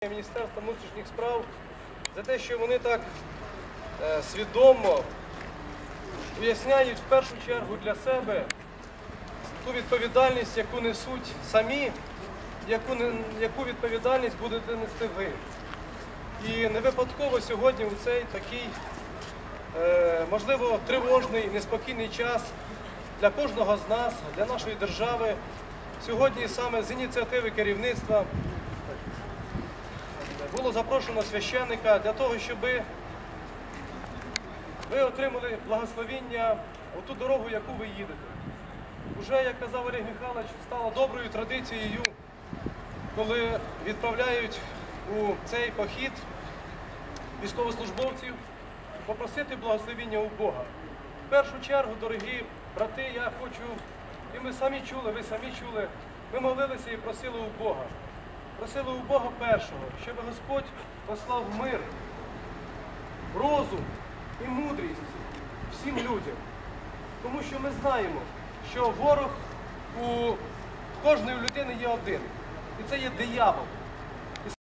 Міністерства внутрішніх справ за те, що вони так свідомо уясняють в першу чергу для себе ту відповідальність, яку несуть самі, яку відповідальність будете нести ви. І не випадково сьогодні у цей такий, можливо, тривожний, неспокійний час для кожного з нас, для нашої держави, сьогодні саме з ініціативи керівництва було запрошено священника для того, щоб ви отримали благословіння у ту дорогу, яку ви їдете. Уже, як казав Олег Михайлович, стало доброю традицією, коли відправляють у цей похід військовослужбовців, попросити благословіння у Бога. В першу чергу, дорогі брати, я хочу, і ми самі чули, ви самі чули, ми молилися і просили у Бога. Просили у Бога першого, щоб Господь послав мир, розум і мудрість всім людям. Тому що ми знаємо, що ворог у кожної людини є один. І це є диявол.